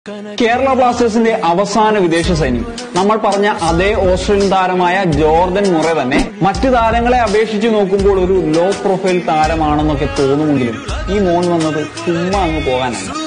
കേരള ബ്ലാസ്റ്റേഴ്സിന്റെ അവസാന വിദേശ സൈന്യം നമ്മൾ പറഞ്ഞ അതേ ഓസ്ട്രേലിയൻ താരമായ ജോർദൻ മുറെ തന്നെ മറ്റു താരങ്ങളെ അപേക്ഷിച്ച് നോക്കുമ്പോൾ ഒരു ലോ പ്രൊഫൈൽ താരമാണെന്നൊക്കെ തോന്നുമെങ്കിലും ഈ മോൻ വന്നത് ചുമ്മാ അങ്ങ് പോകാനാണ്.